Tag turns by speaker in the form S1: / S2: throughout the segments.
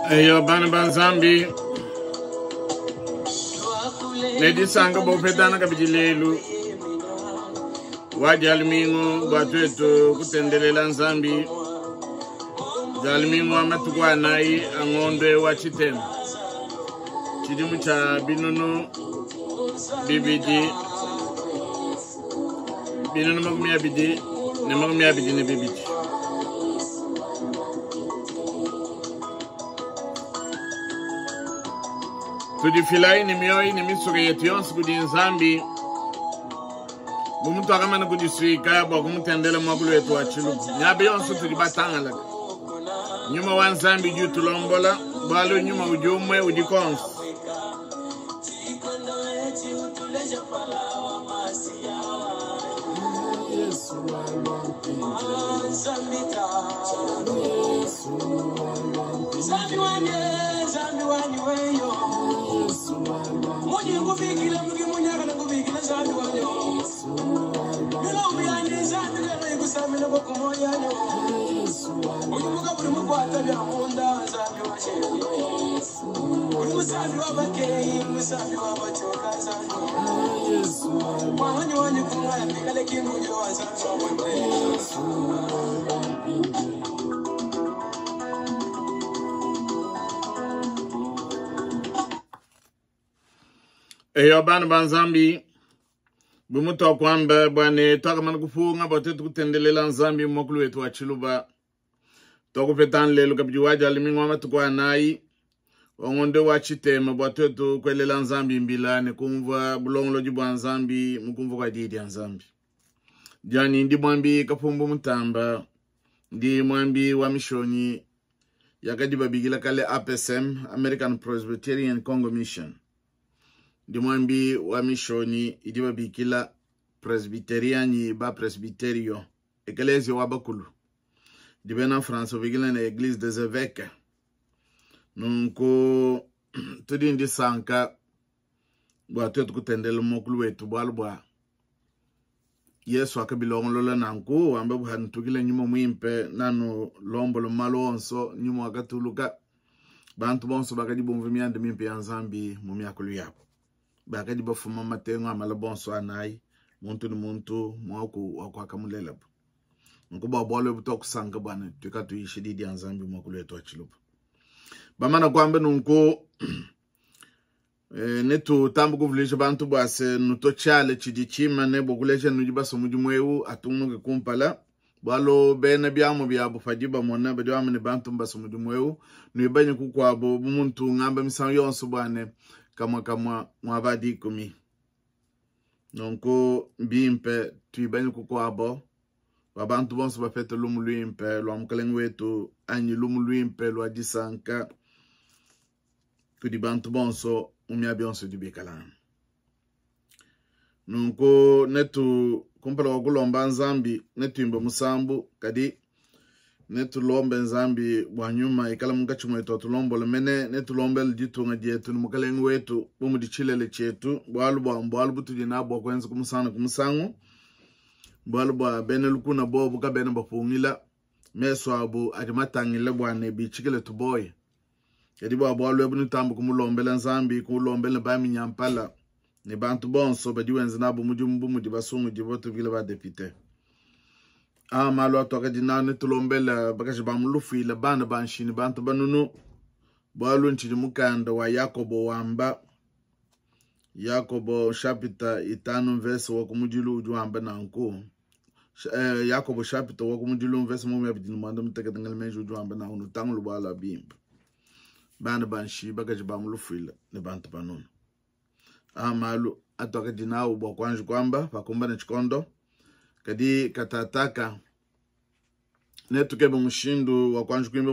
S1: Eyo bana Zambi. Lady Sanga Bofetana Kabijilelu. Wajalmingo Batueto Kutendelela Zambi. Jalmingo Amatukwa Nai Angonde Wachitem. Chidimucha Binono Bibidi. Binono Magmia Bidi. Nemagmia Bidi ne Bibidi. Tudifilai ni mioi ni misuri yetions kudi Zambi. Bumutu akamana kudi suika bo kumutendele mwabulu yetu wachilu. Nyabe yonsu tudibatanga laga. Nyuma wan Zambi juu tulombola. Balo nyuma ujumwe ujikonsu. Eyo bana Zambi. Bumuto kwamba bwane toka manukufunga botetu kutendelela Zambi mokulu wetu wachiluba. Toko petan lelu kabjuwaja limingo amatukwa nai. Ongonde wachitema botetu kwelela Zambi mbila nekumva bulonglo jibwa Zambi mukumva kwa didi Zambi. Jani ndi mwambi kapumbu mutamba. Ndi mwambi wa mishoni yakadiba bigila kale APSM, American Presbyterian Congo Mission. Ndi mwambi wa mishoni idiba bikila presbyteriani ba presbyterio eklezia wabakulu dibena France bigila na église des évêques nunko tudi ndi sanka bwa tetu kutendele mokulu wetu bwalbwa Yesu akabilongo la nanku ambe buhan tukile nyuma mwimpe nanu lombolo malo onso nyuma wakatuluka bantu bonso bakadi bomvimiande mimpe ya Zambi mumiakulu yapo bakadi bafuma matengo amala bonso anai muntu ni muntu mwaku akamulela po nkuba bwalo butoku sanga bwana tukatu yishididi ya Zambi mwakulu yetu achilupa bamana kwambe nunko netu tambu kuvulisha bantu bwase nuto chale chidichima ne bokulecha nujibaso mujumweu atumuke kumpala bwalo bene byamu byabu fajiba mona bedwamu ne bantu mbaso mujumweu nuibanye kukwabo bumuntu ngamba misango yonso bwane kama mwabadi kumi nonko bimpe tuibanye kukwabo wabantu bonso bafete lumuluimpe lwa mkalengwetu anyi lumuluimpe lwa disanka tudi bantu bonso umyabionso dibikalan nunko netu kumpala wakulomba Zambi netu imba musambu kadi netu lombe Zambi wanyuma ikala mungachu mwetu tulombo lemene netu lombe lijitu ngajetu numukalengu wetu bumu dichilele chetu bwalu butu jinabo kwenza kumusana kumusangu bwalu bene lukuna bobu ka bene bapungila meso abu adimatangile bwane bichikile tuboy kadi bwalu ebunu tambu kumulombela Zambi kumulombela bami nyampala ni bantu bonso badiwenza nabo mujumbu mudibasungu diboto vile ba depute malo toka dinane tulombela bakaje bamulufuila bana banshini bantu banunu bwalu nchini mukanda wa Yakobo chapter 5 verse wa kumujilu ujuamba nanku Yakobo chapter wa kumujilu verse mu yabidini mwanda mutekatangal menju ujuamba na unu tangulu bwala bimba bana banshi bakaje bamulufuila ne bantu banunu malo atoka dinawo bwa kwanju kwamba pakumba na chikondo kadi katataka netukebe mushindu wa kwanju kwimbe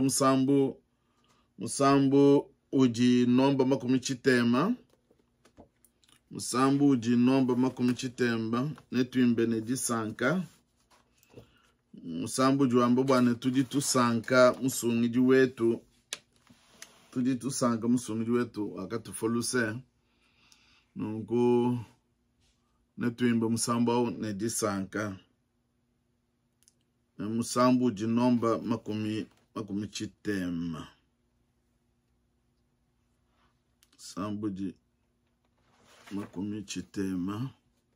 S1: musambu uji nomba makumichitema musambu uji nomba makumichitemba netuimbe ne disanka musambu juambo bwane tudi tusanka musungiji wetu akatufoluse nungu netuimbe musambu au ne disanka musambu jinomba makumi chitema Sambuji makumi chitema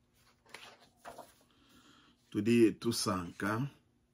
S1: tudi tusanka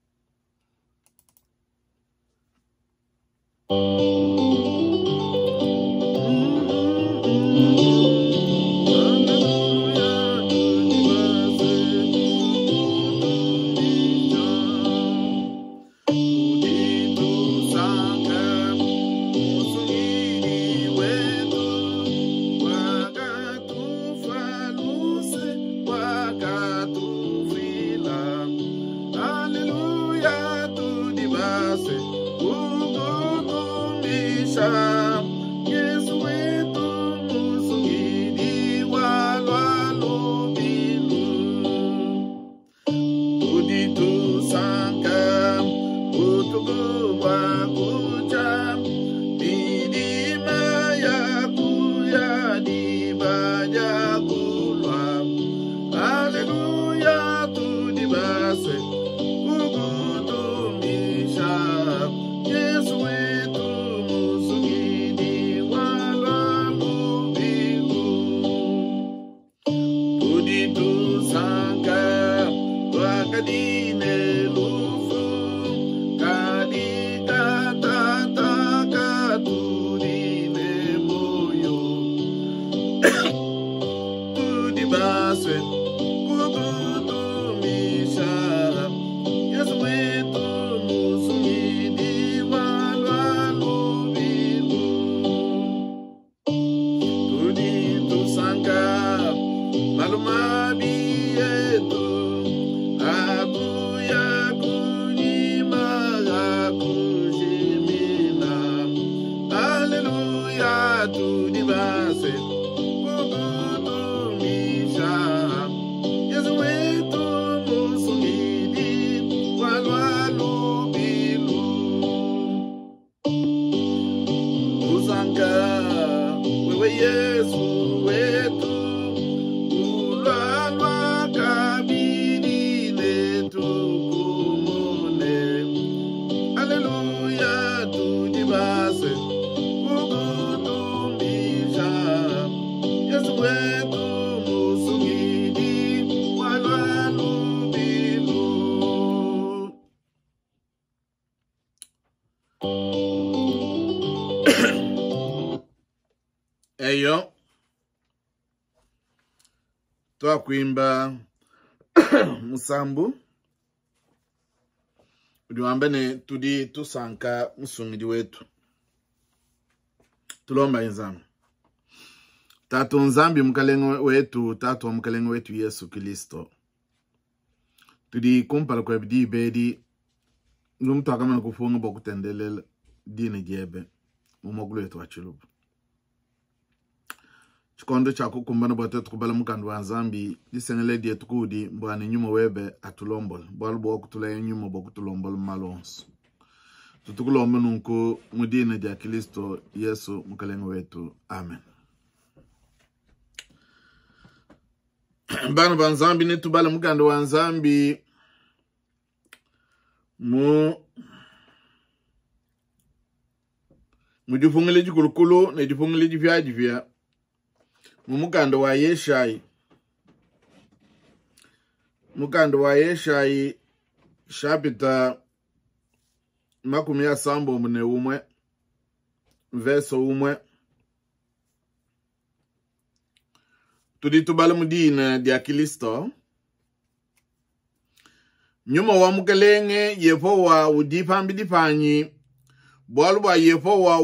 S1: Eyo twakwimba musambu udiwambene tudi tusanka musungidi wetu tulomba inzamu tatu nzambi mkalengo wetu tatu wa mkalengo wetu Yesu Kristo tudi kumpala kwa bidi bedi ngumtu akamana kufunga bokutendelela dini jebe umogulu wetu wa Chiluba chikondo chako kumbana bote tukubala mukando wa nzambi disengele die tukudi mbwani nyuma webe atulombol bwalu bokutula nyuma bokutulombol malonso tutukulomba nunku mudine ja Kristo Yesu mukalengo wetu amen. Bana banzambi netubala mukando wa nzambi mujufungile jikulukulu ne jufungile jifya mukando wa Yeshai chapita makumi ya sambo mune umwe verso umwe tuditubala mudina dia Kristo nyuma wa mukelenge yefo wa udipambi dipanyi bwalu yefo wa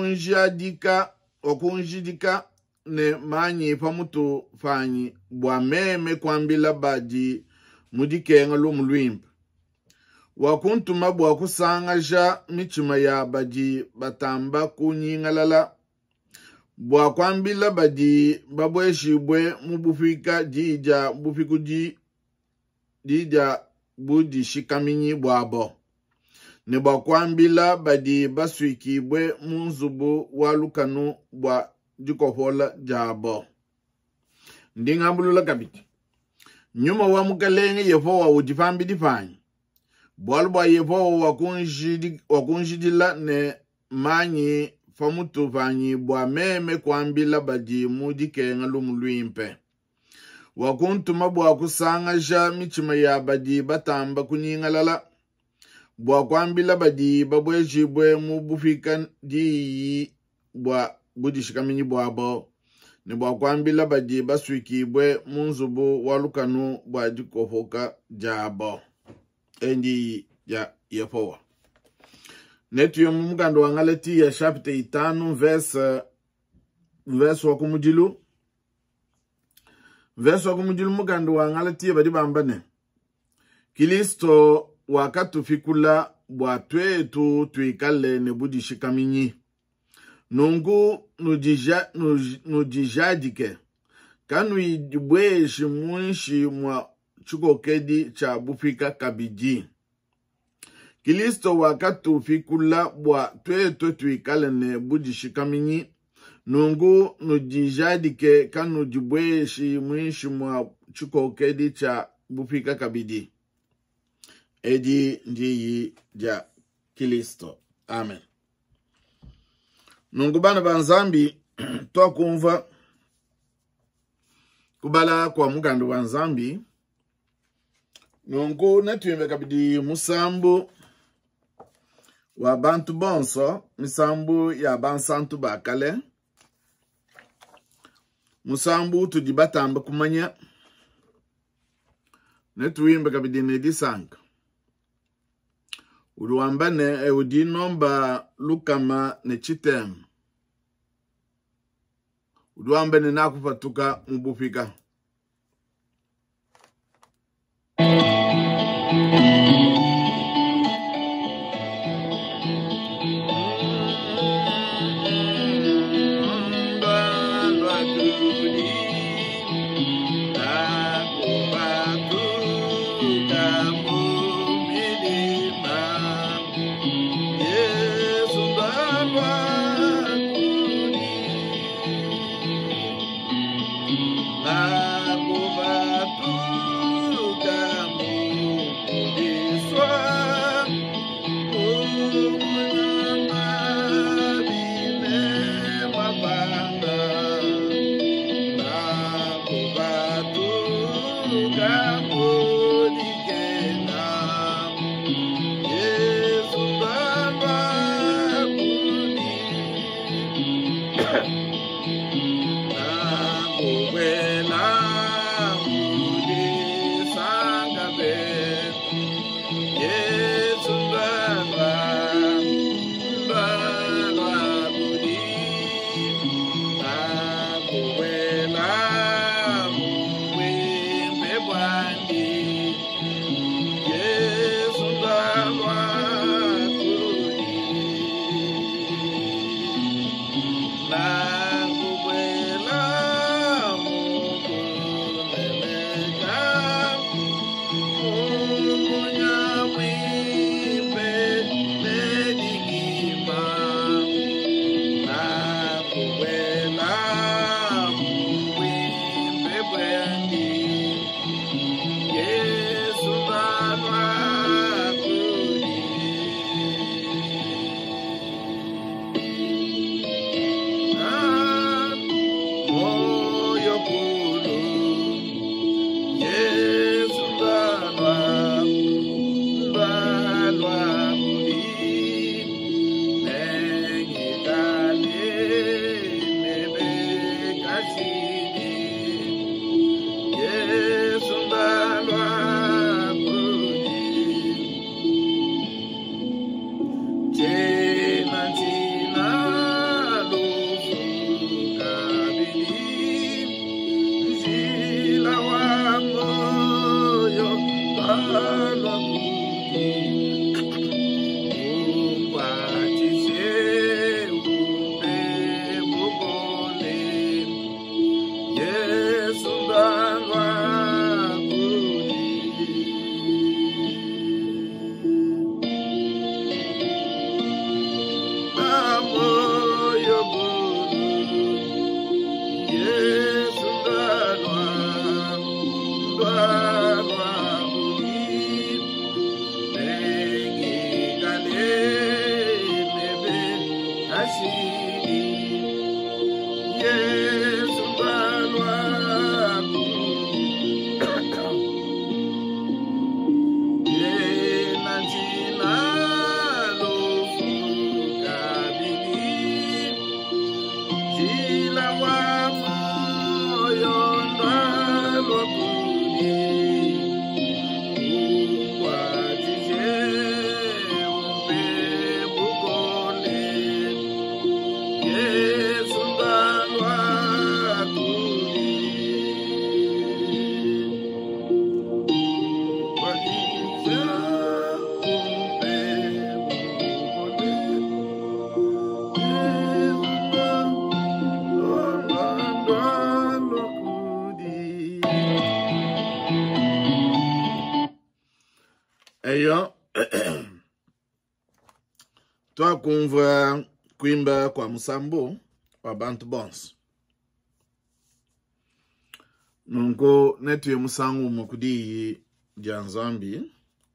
S1: wakunjidika ne manyi pamutu fanyi bwa meme kwambila baji mudikenga lumulwimba wakuntuma bwa kusangaja michima ya baji batamba kunyingalala bwa kwambila baji babweshibwe mubufika jija bufiku jija budi shikaminyi bwabo ne bwa kwambila baji baswikibwe munzubu walukanu bwa jikofola jabo ndingambulula kabiti nyuma wa mukalenge yefo wa udifambi difanyi bwalubwa yefo wa kunjidila ne manyi famutu vanyi bwa meme kwambila badi mudi kenga lumulwimpe. Wakuntuma bwa kusanga ja michima ya badi batamba kunyingalala. Bwa kwambila badi babwe jibwe mubufika di bwa budishikaminyi bwa bo. Ni bwa kwambila badi baswiki bwe munzubu walukanu bwa dikofoka jabo. Endi ya yepowa. Netu ya mumugando wangaleti ya chapter 5 verse wakumujilu. Verse wakumujilu mugando wangaleti ya badi bambane. Kilisto wakatu fikula bwa twetu tuikale nebudi shikaminyi. Nungu nujijadike. Kanu idibweshi mwinshi mwa chukokedi cha bufika kabiji. Kilisto wakatu fikula bwa twetu tuikale nebudi shikaminyi. Nungu nujijadike kanu jibweshi mwinshi mwa chukokedi cha bufika kabiji. Edi ndiyi ja Kilisto. Amen. Nungu bana banzambi toa kumva kubala kwa mugando banzambi. Nungu natuimbe kabidi musambu wa bantu bonso, musambu ya bansantu bakale. Musambu tujibatamba kumanya. Natuimbe kabidi nedisanga. Uruambane udi nomba lukama ne chitem. Uruambane nakufatuka mbufika. Toi kumva kuimba kwa Musambo wa Bantu Bons. Nungo netu ya Musangu mukudi Janzambi.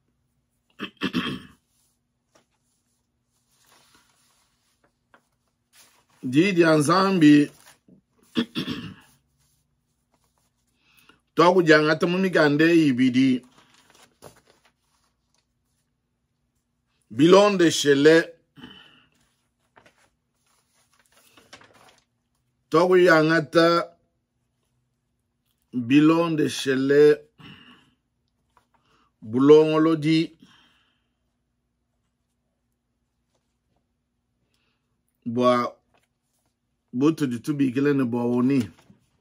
S1: Di Janzambi Togu jangata mumigande ibidi Bilon de Chele Togu jangata Bilon de Chele Boulongolodi Boa Butu di tubi gilene booni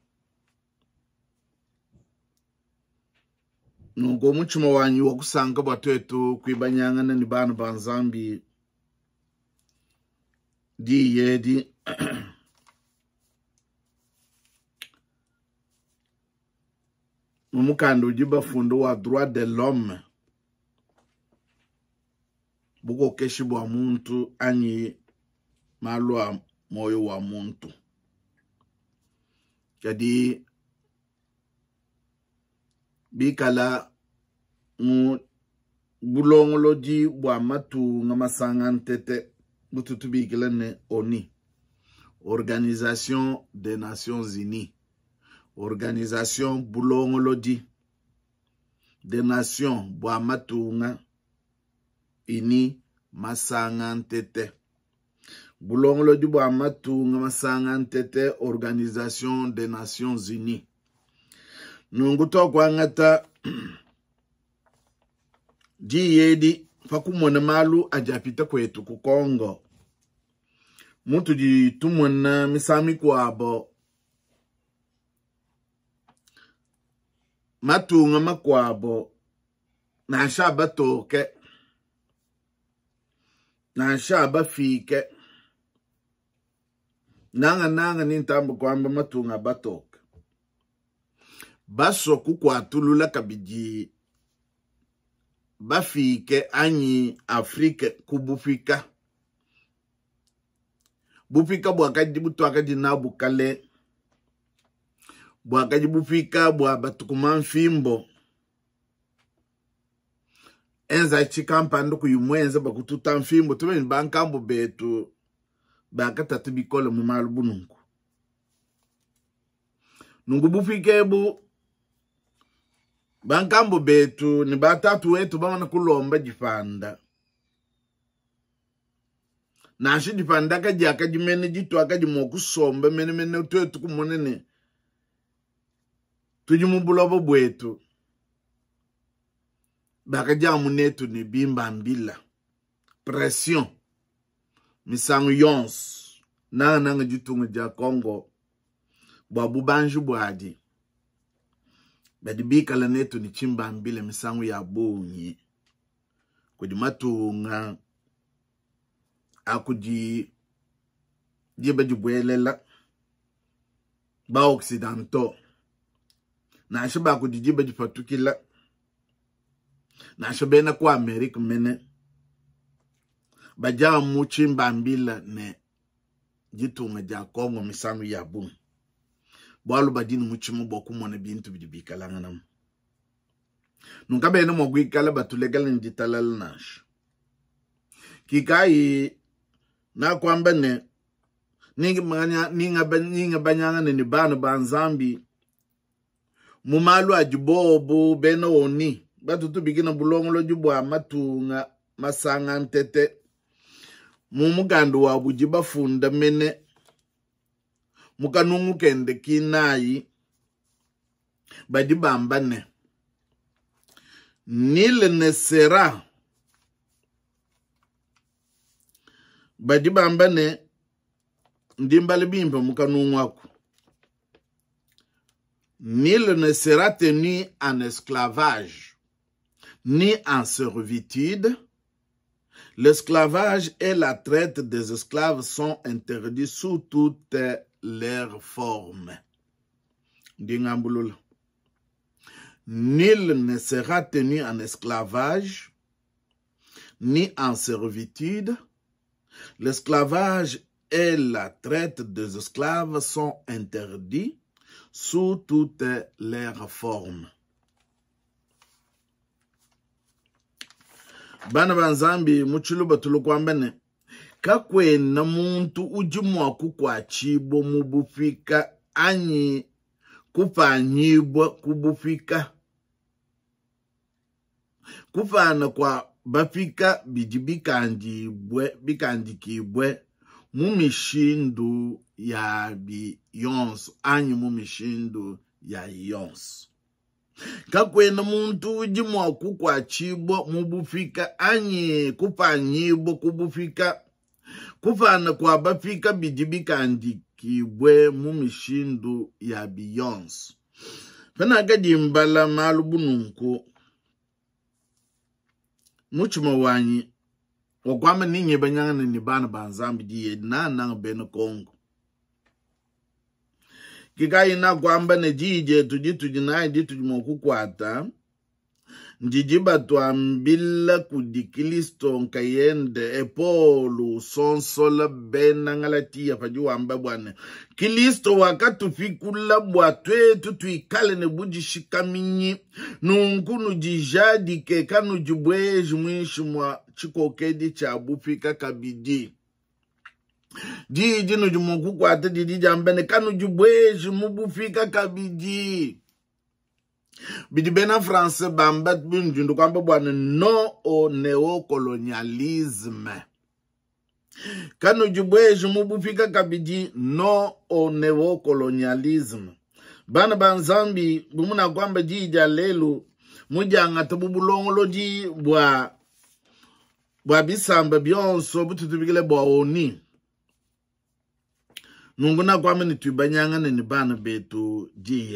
S1: Nungo muchimo wanyi wakusanga batuetu kuibanyangana ni bana banzambi di yedi Mumukando jiba fundo wa droit de l'homme Buko keshibu wa muntu anyi malwa moyo wa muntu Jadi Bikala mu bulongoloji bwa matu ngamasangan tete bututu bikala ne ONI Organisation des Nations Unies Organisation bulongoloji des Nations bwa matu nga ini masangan tete Bulongoloji bwa matu ngamasangan tete Organisation des Nations Unies Nunguto kwa ngata Ji yedi Fakumone malu ajapita kwetu kukongo Mutu ji tumona misami kwa abo Matu ngama kwa abo Na shaba toke Na shaba fike Nanga nintambu kwa amba matu nga batoke Baso kukwa tulula kabiji Bafike anyi Afrika kubufika Bufika buwakaji butu wakaji na bukale Buwakaji bufika buwa batukuman fimbo Enza chikampa nduku yumwenza bakututa fimbo Tuwe bankambu betu Baka tatubikole mumalu bunungu Nungu bufike ebu Bankambo betu ni batatu wetu bamana kulomba jifanda. Nashi jifanda kaji akajimene jitu akajimoku sombe mene utetu kumonene. Tujimubulobo bwetu. Bakajamu netu ni bimba mbila. Pression. Misangu yons. Nanga jitu ngeja Kongo. Babu banju bwadi. Badibika la netu ni chimba mbile misangu ya bonyi. Kudi matunga. Akuji. Jiba jibwelela. Ba Occidental. Na ashiba akuji jiba jipatukila. Na ashibena kwa Amerika mene. Bajawa mu chimba mbila ne. Jitu ngeja Kongo misangu ya bonyi. Bwalu badini muchimu boku mwana bintu bidibika langanam. Nunkabe eno mwagwikala batulegala njitalal nash. Kikai na kwamba ne ninga banyanga ni bano banzambi mumalu ajibobo beno ONI batutu bigina bulongolo jubwa matunga masanga ntete mumugandu wa bujiba funda mene Mukanungu kende kinayi badibambane Nil ne sera badibambane ndimbali bimba mukanungu waku Nil ne sera tenu en esclavage ni en servitude. L'esclavage et la traite des esclaves sont interdits sous toutes leurs formes. Ningambulula. Nul ne sera tenu en esclavage ni en servitude. L'esclavage et la traite des esclaves sont interdits sous toutes leurs formes. Bana banzambi muchuluba tulukwambene kakwe na muntu ujimwa kukwa chibo mubufika anyi kupanyibwa kubufika kufana kwa bafika bikandikibwe mumishindu ya biyonso anyi mumishindu ya yonso kakwena muntu ujimwa kukwa chibo mubufika anyi kupanyibwa kubufika kufana kwa bafika bikandikibwe mumishindu ya biyonso pena gadimbala malubununku muchuma wanyi wakwama ninye banyangana ni bana banzambi diye na beno Kongo kikayi na kwamba ne jije tuji na idi tujimokukwata njijiba tuambila kudikilisto nkayende epolu sonsola bena ngalatia pajuwamba bwane kilisto wakatufikula bwatwetu tuikale ne bujishikaminyi nunkunu jijadike kanu jubweji mwishi mwa chikokedi cha bufika kabidi jiji nujumukukwata jiji jambene kanu jubweji mubufika kabidi bidi bena France bambat bunjundu kwamba bwana no au neocolonialisme kanu jubweji mubufika kabidi no au neocolonialisme bana banzambi bumuna kwamba jija lelu mujanga tabubulongolo ji bwa bisamba byonso bututubikile bwa oni nunguna kwamba nitubanyanga ni bana betu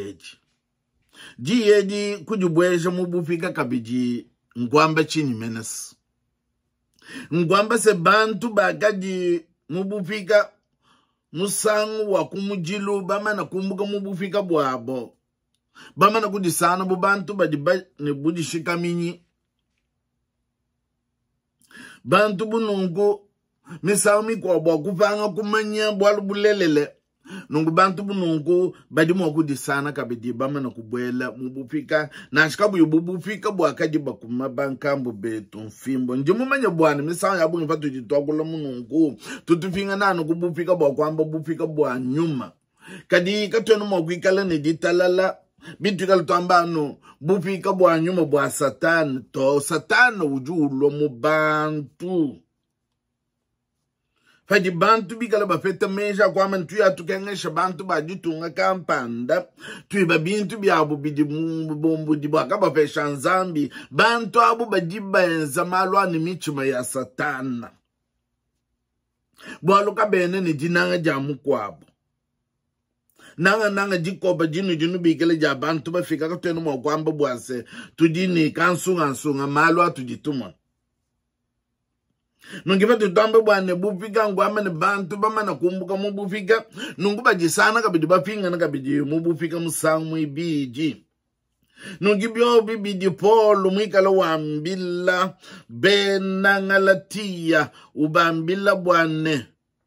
S1: jiyeji kujubweje mubufika kabiji ngwamba chini menes ngwamba se bantu bagaji mubufika musangu wa kumujilu bamana kumbuka mubufika bwabo bamana kudisana bubantu badiba ne budishika minyi bantu bunungu misami kwa bwa kufanga kumanya bwalu bulelele nungu bantu bunungu badimo kudisana kabidi bamana kubwela mubufika na shikabu yubufika bwakaji bakuma bankambu betu mfimbo njimumanya bwana misanga yabu ngifatu jitwakula munungu tutufinga nanu kubufika bwa kwamba bufika bwa nyuma kadi katwenu mwakwikala ni ditalala bitu kalutambano bufika bwa nyuma bwa satani to satani ujulo mubantu faji bantu bikala bafeta mesha kwa mantu ya tukengesha bantu bajitunga kampanda tuiba bintu byabu bidi bombu dibaka bafesha nzambi bantu abu bajiba enza malwa ni michima ya satana bwaluka bene ni jinanga jamu kwabo nanga jikoba jinu bikele ja bantu bafika katwenu mwakwamba bwase tujini kansunga malwa tujituma nungifa tutambe bwane bufika ngwama ne bantu bamana kumbuka mubufika nunguba jisana kabidi bafinga na kabidi mubufika musangu mwibiji nungibyo bibidi polo mwikala wambila bena ngalatia ubambila bwane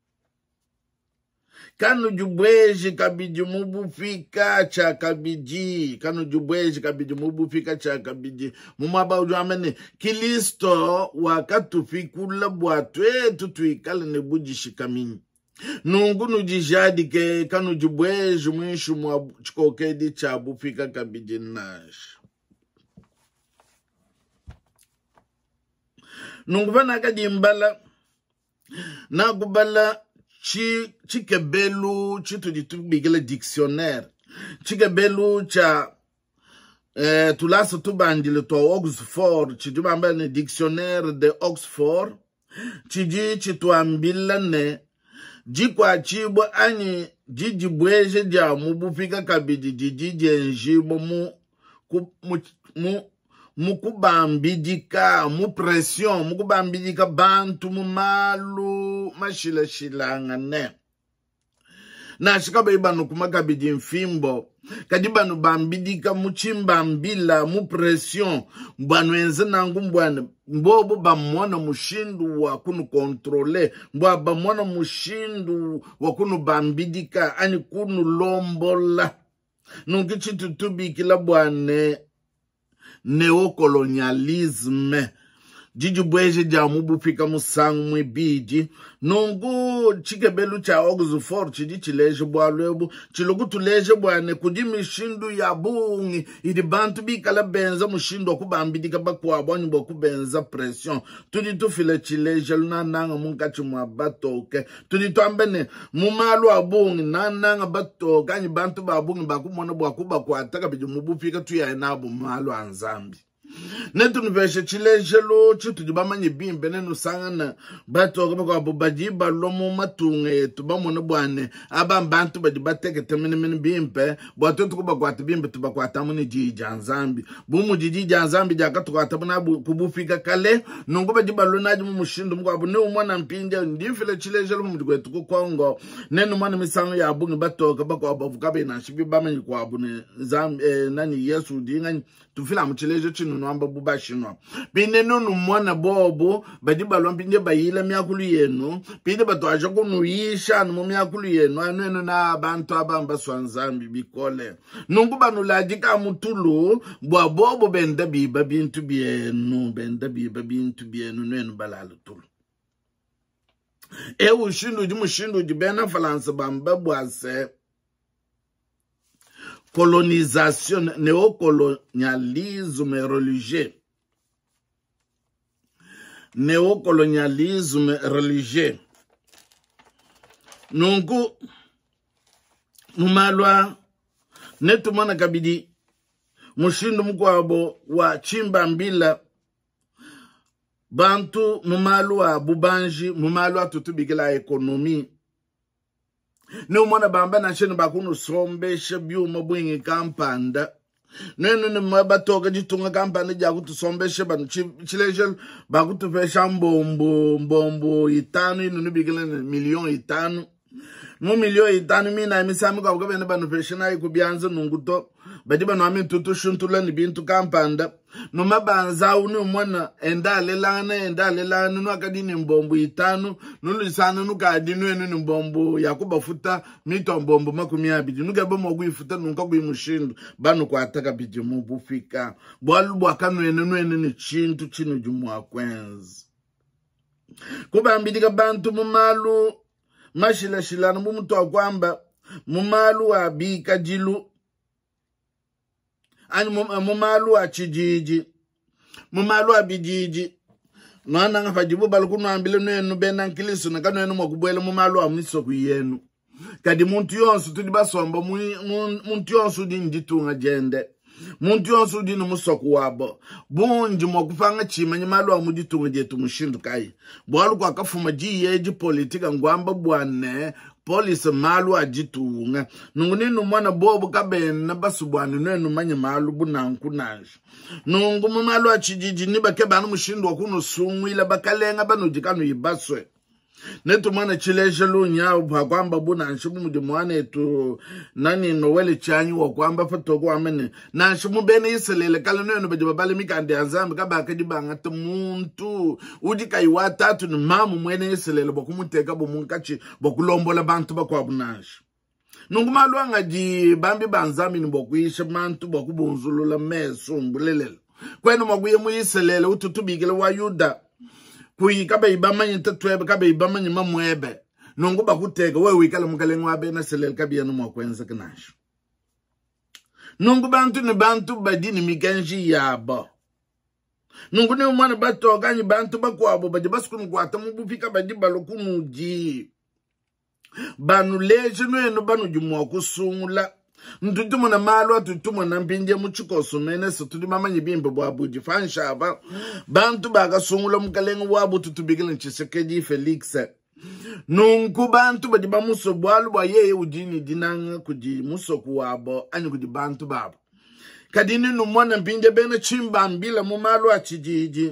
S1: kanu jubweji kabidi mubufika cha kabidi kanu jubweji kabidi mubufika cha kabidi mumaba ujamene kilisto wakatufikula bwatwetu tuikale ne bujishikaminyi nungu nujijadike kanu jubweji mwishu mwa chikokedi cha bufika kabidi nash nungu vana kadimbala nakubala chikebelu chitujitubigele dictionnaire chikebelu cha tulasa tubandile to Oxford chijubamba ne dictionnaire de Oxford chiji chituambila ne jikwa chibwa ani jijibweje ja mubufika kabidi jijenjibo mukubambidika mupression mukubambidika bantu mumalu mashilashilanga ne na shikaba ibanu kumaka bidi mfimbo kadi banu bambidika muchimba mbila mu pression mbanu enze nangu mbwana mbobo bamwana mushindu wa kunu kontrole mbwa bamwana mushindu wa kunu bambidika ani kunu lombola nungi chitu tubikila bwane neokolonialisme jiji bweje jamu bupika musangu mwebiji nungu chikebelu cha Oxford chidi chileje bwalwebu chilogu tuleje bwane kudi mishindu ya bungi idi bantu bikala benza mushindu wakubambidika bakwa abwanyi wakubenza pression tudi tufile chileje lunananga munkachi mwabatoke tudi tuambene mumalu abungi nananga batoke anyi bantu babungi bakumona bwakuba kwa ataka biji mubupika tuya enabu malu anzambi netu niveshe chileje lo chitu jibamanye bimbe nenu sangana batoka bako abubajiba lomo matunge yetu bamona bwane abambantu bajibateke temene bimbe bwatotu kubakwata bimbe tubakwata muni jija nzambi bumu jija nzambi jaka tukwata muna kubufika kale nungu bajiba lo naji mumushindu mko abu ne umwana mpinja ndifile chileje lo mujikwetu kukongo nenu mwana misango ya abungi batoka bako abavukabe na shibi bamanye kwa abu ne nani yesu dinga tufila mchileje chinu nwamba buba shinwa pinde nunu mwana bobo badiba lompinde bayila myakulu yenu pinde batwaje kunuyisha no myakulu yenu anwenu na abantu abamba swanzambi bikole nungu banulajika mutulu bwa bobo benda biba bintu bienu nwenu balalo tulu ushindu jibena falansa bamba bwase colonisation, néocolonialisme religieux. Néocolonialisme religieux. Nungu, mumalwa, netumana kabidi, mushindu mkwabo wa chimba mbila, bantu mumalwa bubanji, mumalwa tutubigila ekonomi. Ne umwana bamba na shenu bakunu sombesha byuma bwingi kampanda nenu ne mabatoka jitunga kampanda jakutu sombesha banu chileje bakutu pesha mbombo itanu inu nubigile milioni itanu mu milioni itanu mina misami kwa bene banu pesha na ikubianza nunguto badiba no ami tutu shuntula ni bintu kampanda no mabanza unu mwana endalelana no akadini mbombo itanu nulisana nukadinu enu ni mbombo yakuba futa mito mbombo makumi abidi nugaba mogwifuta nunkagwimushindu banu kwataka bidi mubufika bwalu akanu enu ni chintu chino jumwa kwenzi kubambidika bantu mumalu mashilashilana mumuto kwamba mumalu abika jilu ani mumalu achijiji mumalu abijiji nwana nga fajibu balukuno ambile nenu bena nkiliso na kanu enu mwakubwele mumalu amniso kuyenu kadi muntu yonsu tudi basomba muntu yonsu di njitunga jende muntu yonsu di numusoku wabo bunji mwakufanga chima nyimalu amujitunga jetu mushindu kai bwalu kwa kafuma jiyeji politika ngwamba bwane polisi malu ajitunga nungu mwana bobo kabena basubwani nenu manye malu bunankunaje nungu malu achijiji nibake banu mushindu wakuno sungwila bakalenga banu jikanu ibaswe netu mwana chileje lunya kwamba bunanshimu mudimwana etu nani nowele chanyi wakwamba fatoko amene nanshimu bene iselele kala nenu baje babale mikandi azambi kabaka dibanga muntu udika iwatatu ni mamu mwene iselele bakumuteka bomunkachi bakulombola bantu bakwa bunashi nungu malu angaji bambi banzami ni bokwisha mantu bakubunzulula meso mbulelele kwenu maguye mu iselele ututubigele wa Yuda kuyi kabe ibamanye tatwebe kabe ibamanye mamwebe nungu bakuteka wewe wikala mukalengo abe na selele kabe yanu mwakwenza kinasho nungu bantu ni bantu badini mikenji yabo nungu ni umwana batoka nyi bantu bakwabo baje baskunu kwata mubufika baje balokunuji banu leje nwenu banu jumwa kusungula ntutumu na malu atutumu na mpinje muchikoso mene sotudi mama nyibimbe bwabuji fanshaba bantu baga sungula mukalengo wabu tutubigile nchisekeji Felix nunku bantu badiba muso bwalu bwa yeye ujini dinanga kuji muso kuwabo anyi kuji bantu babo kadini numwana mpinje bene chimba mbila mumalu achijiji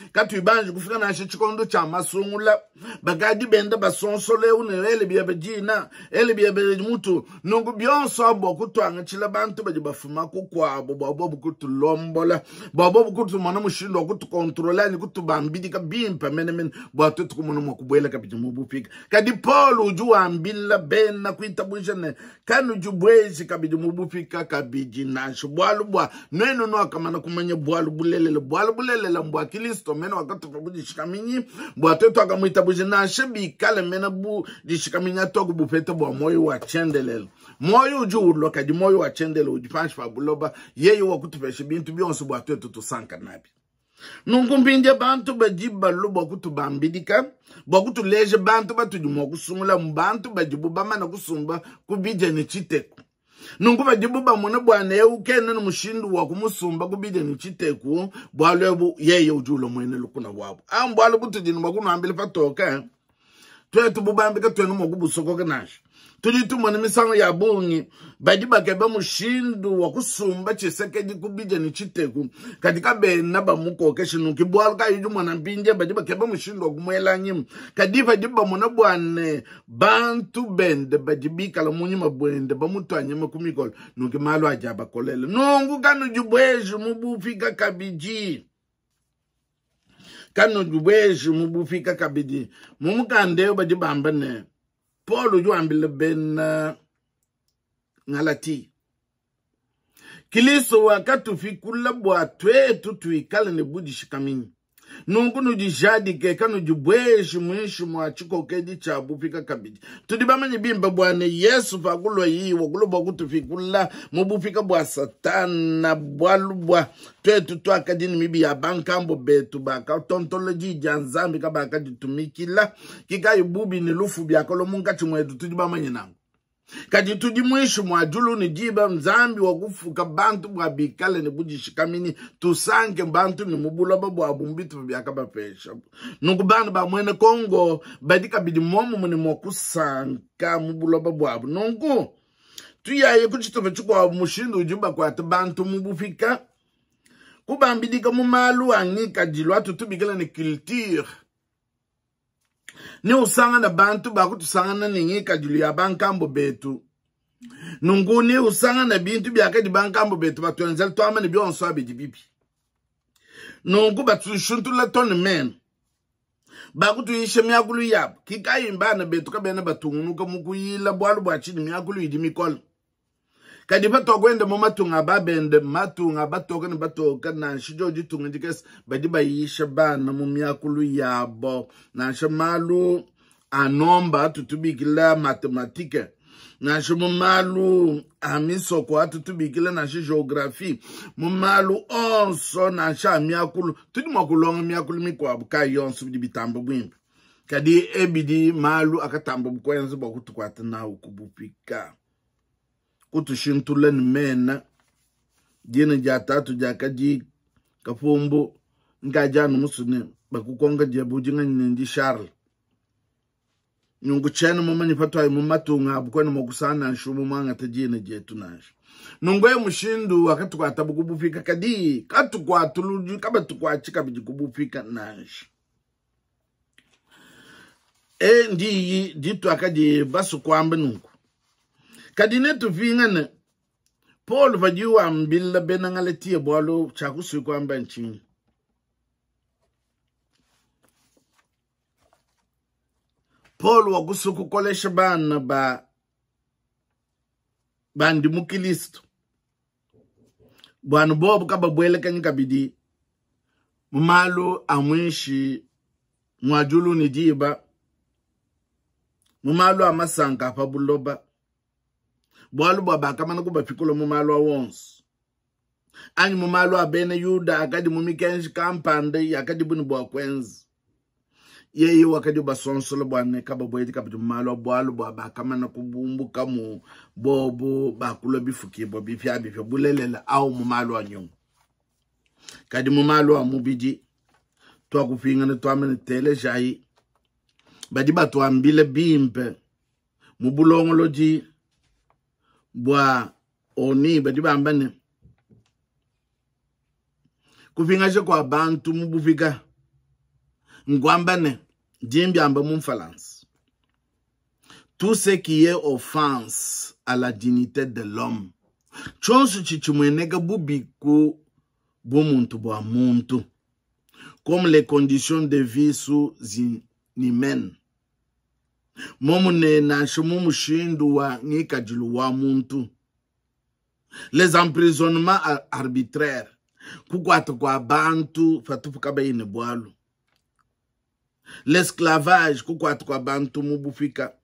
S1: katu ibanji kufika na chikondo cha masungula bagadi benda basonsole unele biya bejina ele biya bemutu nungu bionso abo kutwanga chila bantu baje bafuma kukwabo babo bukutu lombola babo bukutu mana mushindo kutu kontrola ni kutu bambidi ka bimpa menemen bwatu tukumono mokubwela kabije mubupika kadi Paul uju ambila bena kuitabusha ne kanu jubwezi kabije mubupika kabije nasho bwalu bwa neno no akamana kumanya bwalu bulele mbwa Kristo meno wakati pabuji shikaminyi bwa teto akamuitabusha nasho bikale mena bu dishikaminya togu bupete bwa moyo wa chendelelo moyo uju uloka di moyo wa chendelelo ujipanshi pa buloba yeye wakutupeshe bintu bionso bwa teto tusanka nabi nungumbinje bantu bajiba lubo kutubambidika bokutu leje bantu batujimo kusungula mbantu bajibu bamana kusumba kubije ni chiteku nungu bajibu bamone bwana eukene mushindu wa kumusumba kubije ni chiteku bwalebu yeye ujulo mwene lukuna wabo ambwalo butujini makuno ambile patoka twetu bubambika twenu mogubusoko kenash tulitu mwana misango ya bungi bajiba keba mushindu wa kusumba chisekeji kubije ni chiteku katika bena bamuko keshinu kibwalo ka yuju mwana mpinje bajiba keba mushindu wa kumwela nyimu kadifa jiba mwana bwane bantu bende bajibika la munyi mabwende bamutu anyema kumikolo nuki malo ajaba kolele nungu kanu jubweju mubufika kabiji kanu jubweju mubufika kabiji mumukandeo bajibamba ne Paul uju ambile ben ngalati Kiliso wakatu fikula bwa twetu tuikale ne budi shikamini nungu nujijadi ke kanu jubweshi mwishu mwachiko keji chabu fika kabidi tudibama njibimba bwane Yesu fakulo yi wakulo bakutu fikula mubu fika bwa satana bwalu bwa twetu tuaka jini mibi ya bankambo betu baka tontoloji janzambi kabaka jitumikila kika yububi ni lufu biakolo munga chumwetu tudibama njinangu kaji tujimwishu mwajulu ni jiba mzambi wakufuka bantu wabikale ni buji shikamini tusanke bantu ni mubula babu wabumbitu wabiaka bapesha nukubana ba mwene Kongo badika bidi momu mwene mwakusanka mubula babu wabu nungu tuyaye kuchitofe chuko wabu mushindu ujumba kwa ati bantu mubufika kubambidika mumalu angika jilu atu tubikale ni culture ni usanga na bantu bakutusanga na ningika julu ya bankambo betu nungu ni usanga na bintu biaka di bankambo betu batuenzele tuama ni bionso abidi bibi nungu batushuntu toni men bakutu ishe miakulu yabu kika imba na betu kabena batungunuka mukuyila bwalu bwachini miakulu idi mikolo kadipa togwende mo matunga babende matunga batoka na shijoji tunga dikes badiba yisha bana mu miakulu yabo na shamalu anomba tutubikila matematike na shamalu amisoko atutubikila na geography mu malu onso na sha miakulu tudimo kulonga miakulu mikwabu kai yonso bitambo bwimbi kadi ebidi malu akatambo bukwenzo bokutukwata na ukubupika kutushintula ni mena jina jatatu jakaji kafumbu ngajanu musune bakukonga jabujinga nindi Charles nungu chena mama nifatwa mumatunga bukwena mokusana nshumu manga tajina jetu nash nungu ye mushindu wakatukwata bukubufika kadi katukwatuluju kabatukwachi bijikubufika nash ndi jitu akaji basu kwamba nungu kadine tufingane Paul vajiwa mbila benangaletie bwalo chakusu kwamba nchini Paul wakusuku kolesha bana bandi mukilisto bwana bobu kaba bwele kanyika bidi mumalo amwishi mwajulu ni diba mumalo amasanka pa buloba bwalu baba kamana kuba fikolo mumalo awons anyi mumalo abene yuda akadi mumikenji kampande yakadi bunu bwakwenzi yeye wakadi basonsolo bwane kaba bwedi kaba mumalo bwalu baba kamana kubumbu kamu bobo bakulo bifuki bobi fyabi fya bulelela au mumalo anyu kadi mumalo amubidi to akufingana to amene tele jai badi batu ambile bimpe mubulongoloji bwa oni badi bambane kufingashe kwa bantu mubufika ngwambane dimbi amba mumfalance. Tout ce qui est offense à la dignité de l'homme. Chonsu chichimwenega bubiku bumuntu bwa muntu. Comme les conditions de vie sous inhumaines. Momune na shimumu shindu wa ngikajilu wa muntu. Les emprisonnements arbitraires. Kukwata kwa bantu fatupu kaba ine bwalu. L'esclavage kukwata kwa bantu mubufika.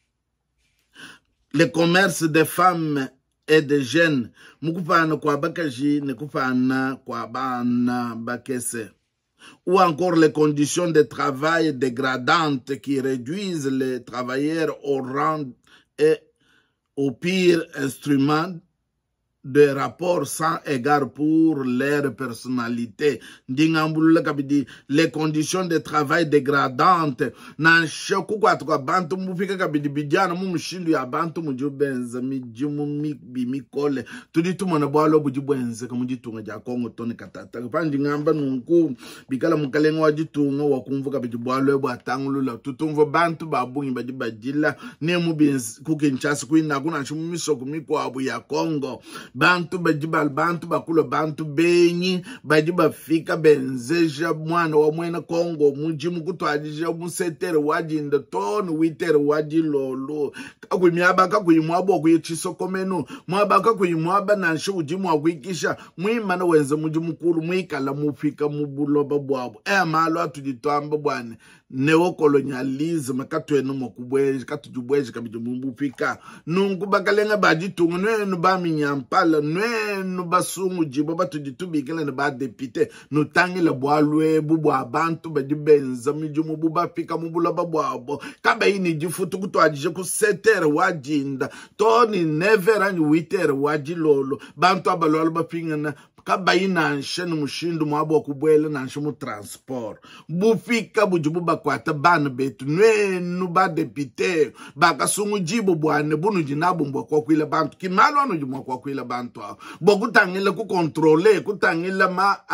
S1: Le commerce des femmes et des jeunes. Mukufana kwa bakaji nekufana kwa bana bakese. Ou encore les conditions de travail dégradantes qui réduisent les travailleurs au rang et au pire instrument de rapport sans égard pour leur personnalité. Les conditions de travail dégradantes. Na shoku kwa tuka bantu mufika kabidi bijana mumushindu ya bantu mujubenza mijumu mikole. Tuditu mwana bwalo bujubenza kamujitunga ja Kongo toni katata. Pandi ngamba nunku bikala mukalenga wajitunga wakumvuka bijibwalo bwa tangulula. Tutumvo bantu babungi bajibajila. Ne mubinzi kukinchasi kuina kuna shumisoko miko abu ya Kongo. Bantu bajibal bantu bakulo bantu benyi bajiba fika benzeja mwana wa mwena Kongo mujimu kutwajija musetere wajinda tonu witere wajilolo kakwimyaba kakwimwabo kuyichiso menu mwabaka kuyimwaba nansho ujimu akwikisha mwimana wenze mujimu kulu mwikala mufika mubuloba bwabo malo atujitwamba bwane neokolonialisme katwenu mokubweje katujubweje kabije mubufika nungu bakalenga bajitunga nwenu baminyampala nwenu basungu jibo batujitubikela ne badepite nutangile bwalwe bubwa abantu bajibenza mijumu bubafika mubuloba bwabo kaba ini jifutu kutwajije ku setere wajinda toni nevera ni witere wajilolo bantu abalolo bapingana kaba inanshe mushindu mwabo kubwele nanshe mu transport bufika bujubu bakwata bana betu nwenu badepite bakasungu jibo bwane bunu jinabo mbwa kwa kwila bantu kimalo anu jumwa kwa kwila bantu bokutangile ku controle kutangile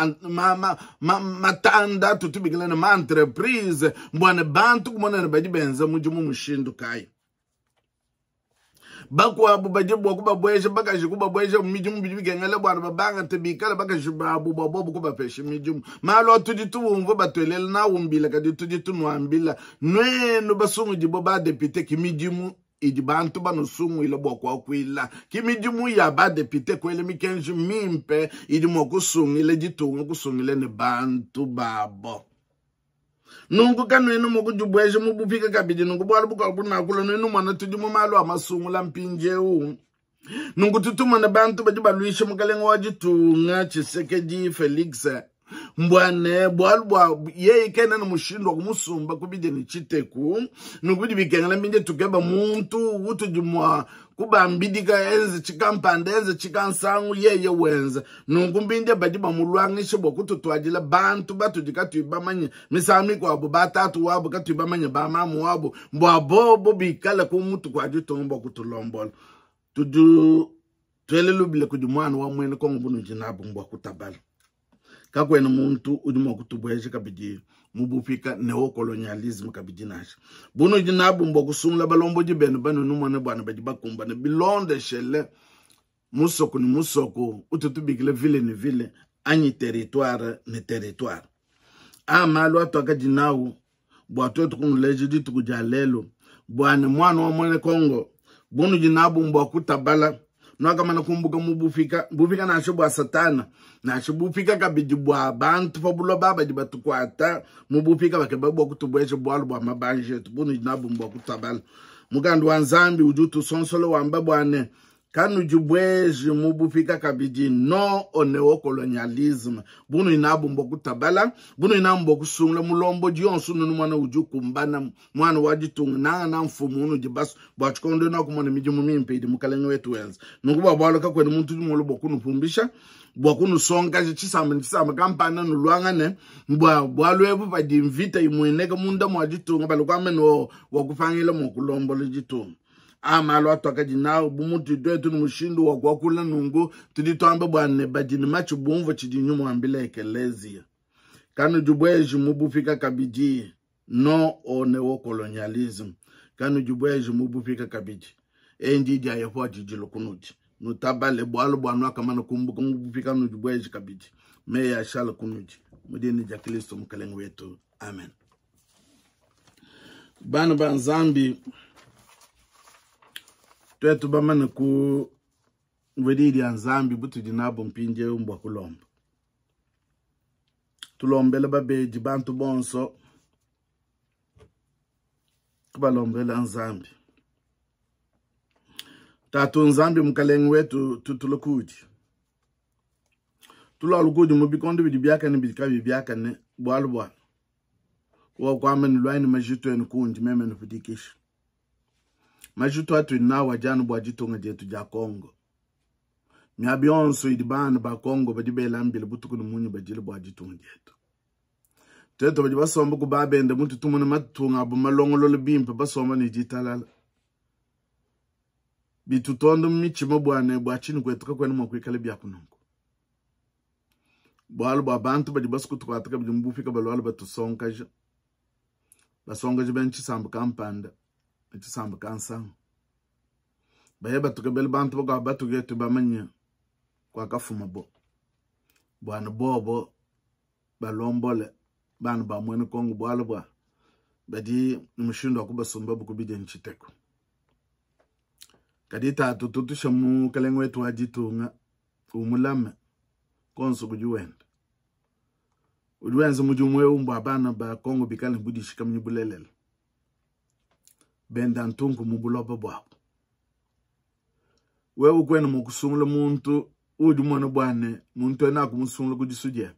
S1: matanda tutubikile na ma entreprise mbwane bantu kumona bajibenza mujumu mushindu kai bakwa bubajibu kuba bweje bakaje kuba bweje mijumu bijibigengele bwana babanga tebikala bakaje babu bobo kuba peshe mijumu malo tuditumvo batwelele na umbila kadi tuditunwambila nwenu basungu jibo ba depute kimijumu ijibantu banusungu ile bokwa kwila kimijumu ya ba depute kwele mikenji mimpe idimokusungu ile jitunga kusungile ne bantu babo nungu kanwenu mukujubweje mubufika kabidi nungu bwala bukabuna kula nwenu mwana tudimu malo amasungu la mpinjeu nungu tutuma na bantu bajibaluisha mukalenga wajitunga Tshisekedi Felix mbwane bwalwa ye ikena na mushindo kumusumba kubide ni chiteku nungu dibikengala mbinde tukeba muntu utujumwa kuba mbidika enze chikampande enze chikansangu yeye wenza nungu mbinde bajiba mulwangishe bokutu twajila bantu batu jikatubamanye misami kwa abo batatu wabo katubamanye bamamu wabo mbwabobo bikala ku mutu kwa jitombo kutulombola tudu twelelubile kujumwana wa mwene Kongo bunu jinabu mbwa kutabala kakwena muntu udimo kutubweje kabidi mubufika neokolonialisme kabidi nasha bunu jinabu mbwa kusungula balombo jibene banu numane bwana bajibakumba ne bilonde shele musoko ni musoko ututubikile vile ni vile anyi territoire ne territoire amalo atoka jinau bwato tukunleje ditu kujalelo bwana mwana wa mwene Kongo bunu jinabu mbwa kutabala nwaka mana kumbuka mubufika na shubwa satana na shubufika kabidi bwa bantu fabulo baba jibatukwata mubufika bakebabwa kutubweshe bwalu bwa mabanje tubunu jinabu mbwa kutabala mugandu wanzambi ujutu sonsolo wamba bwane kanu jubweje mubufika kabidi no oneokolonialisme bunu inabu mbwa kutabala bunu inabu mbwa kusungula mulombo jionsu nunu mwana ujukumbana mwana wajitunga na mfumu unu jibasu bwachikondo na kumone mijumu mimpe idi mukalenga wetu wenza nukuba bwaloka kweni muntu jumolo bwakunu fumbisha bwakunu songa chisama kampana nuluangane bwalwebu badimvita imweneka munda mwajitunga balukwame no wakufangile mwakulombo lejitunga amalo atoka jinao bumutu dwetu numushindu wakwakula nungu tudituamba bwane bajini machu bumvo chidinyumu ambile ekelezia Kanu jubweji mubufika kabiji. No o neo-colonialism. Kanu jubweji mubufika kabiji. Njiji ya yafua jijilo kunuji. Nutabale boalo boanwa kamana mubufika nu jubweji kabiji. Meya shala kunuji. Mudini jakilisto mkalengu wetu. Amen. Bana banzambi. Twetu bamana ku wedidi ya nzambi butu jinabo mpinje umbwa kulomba. Tulombele babeji bantu bonso. Kubalombele nzambi. Tatu nzambi mkalengu wetu tutulokuji. Tulokuji mubikondo bidibiaka ni bidibiaka ni bualwa. Kwa luaini majitu enu kunji meme nufidikishi. Majitu atu inawa janu buajitunga jetu ja Kongo. Miabionso idibana ba Kongo badibela mbele butukunu munyi bajile buajitunga jetu. Teto bajibasomba kubabende muntu tumuna matunga abu malongolole bimpe basomba ni jitalala. Bitutondo michimo bwane bwachini kwetuka kwenu mwakwikale byakunungu. Bwalu babantu bajibasukutu kwataka bijimubufika balwala batusonkaja. Basonkaja benchi samba kampanda. Benchi samba kansang. Bayeba tukabele bantu baka batugetu bamanya kwa kafuma bo. Bwana bobo balombole bana ba mwene Kongo bwalu bwa. Badi mshindo akubasomba bukubide nchiteko. Kadita tutusha mu kalengu wetu wajitunga umulame konso kujuwenda. Ujuwenza mujumwe umbu abana ba Kongo bikali mbudishika mnyibulelele. Benda ntungu mubuloba bwabu. Wewe kwenu mukusungula muntu ujumwana bwane muntu ena kumusungula kujisujebe.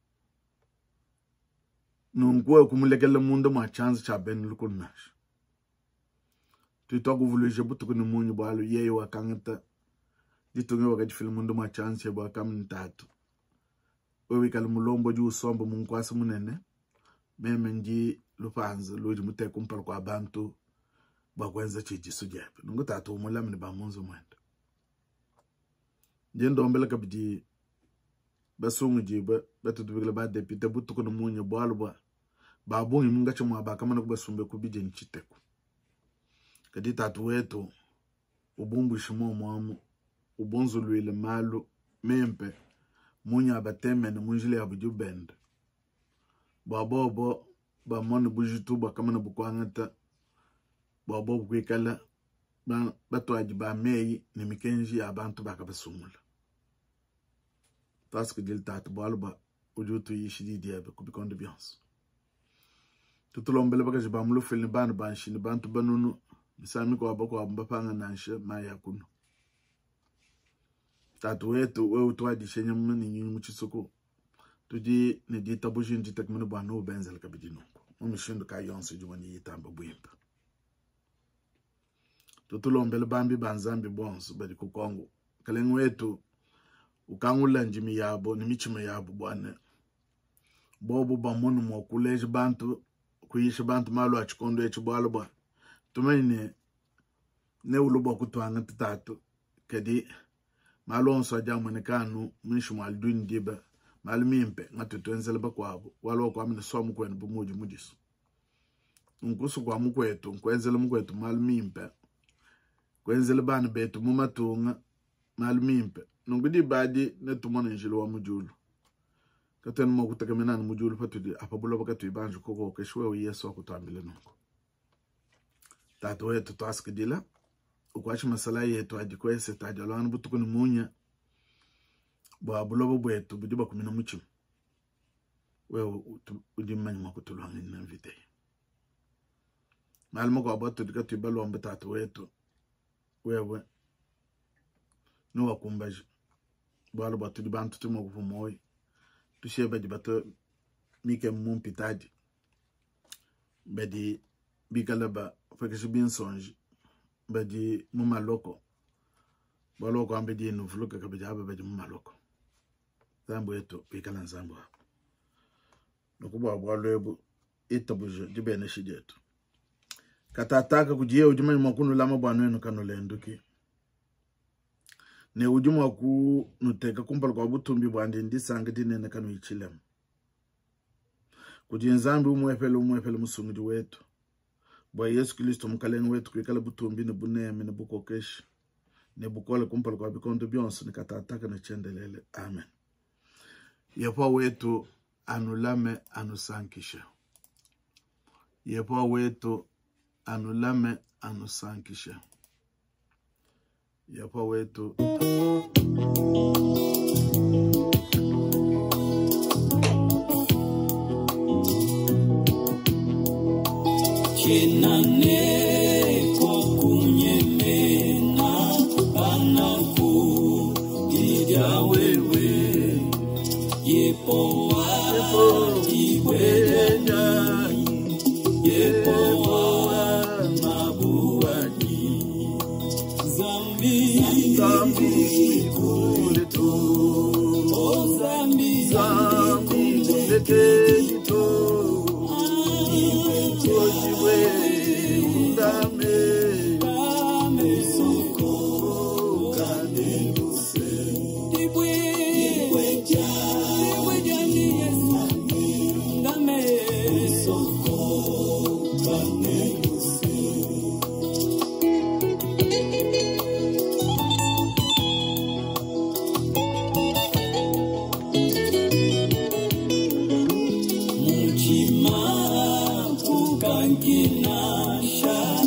S1: Nunguwe kumulekele mundu mwa chance cha beni lukunash. Tuitoku vuluisha butu kuni munyu bwalu yeye wakangata. Jitunge wakajifili mundu mwa chance ya wakami ntatu. Wewe kali mulombo juu sombo munkwasi munene. Meme nji lupanza luji muteku mpala kwa bantu. Bakwenza chiji sujebe. Nungu tatu umulami ni bamunzu mwenda. Jendo ombele kabiji. Basungu jiba. Betu tubigila ba depite butu kuni munyu bwalu bwa. Babungi munga chumwa bakamana kubasumbe kubije nchiteku. Kadi tatu wetu. Ubumbu shimo mwamu. Ubonzo luile malu. Mempe. Munya abateme na munjile ya bujubende. Babobo. Bamone bujitu bakamana bukwangata. Babobo kwekala. Batu ajiba meyi. Ni mikenji ya abantu bakabasumula. Taske dil tatu baluba. Ujutu yishidi diyabe kubikondo biyans. Tutulombele baka jiba mulu fili ni banu banshi ni bantu banunu. Misami kwa bako wa mbapanga nanshe maya kuno. Tatu wetu wewe tuwa dishenye mwini nyingi mchisuku. Tuji ni di tabushi njitek mwini bwanu ubenzele kabidi nungu. Mwishindu ka yonsi juwani yitamba buimpa. Tutulombele bambi banzambi bonsu badi kukongo. Kalengu wetu ukangula njimi yabo ni michime yabo bwane. Bobo bamonu mwakuleji bantu kuyishi bantu malu achikondo echi bwalo bwa. Tumaine ne ulubo kutuanga titatu. Kedi malu onso ajamu nekanu mwishu mwalidwini diba. Malu mimpe ngatutuenzele bakwabo. Walo kwa mine somu kwenu bumuji mujisu. Nkusu kwa mkwetu. Nkwenzele mkwetu malu mimpe. Kwenzele bani betu mumatunga. Malu mimpe. Nungudi badi netumona njilu wa mujulu. Katenu mo kutakemena na mujulu patudi. Apabulo bakatu ibanju koko keshwe wa yesu wa kutuambile nungu. Tatu wetu tuaske dila. Ukwashi masala yetu ajikwese tajaloana butuku ni munya. Bwa bulobo bwetu budiba kumina muchimu. Wewe udimanyi mwakutuluangi na mvite. Malimo kwa batu dikatu ibalu wambe tatu wetu. Wewe nuwa kumbaji. Bwalo batu dibantu timo kufumoi. Tushebe di batu mike mumpitadi. Bedi bikalaba fekeshi binsonji. Bedi mumaloko. Bwaloko ambe di nufuluka kabidi haba bedi mumaloko. Zambu yetu bikala nzambu hapo. Nukubu bwalo ebu itabujo jibene shijetu. Katataka kujie ujuma mwakunu lama bwanu enu kanulenduki. Ne ujuma waku nuteka kumpala kwa butumbi bwandi ndisanga dinene kanu ichilem. Kujenzambi umwepele musumidi wetu. Bwa Yesu Kristo mkaleni wetu kwikala butumbi ne buneme ne bukokeshi. Ne bukole kumpala kwa bikondo byonse ne katataka ne chendelele. Amen. Yepo wetu anulame anusankisha. Yepo wetu anulame anusankisha. Yepo wetu
S2: Chenane kwa kunyemena panaku ija wewe yepo wa ibwenya yepo wa mabuani zambi kuletu o zambi kuletu Kina sha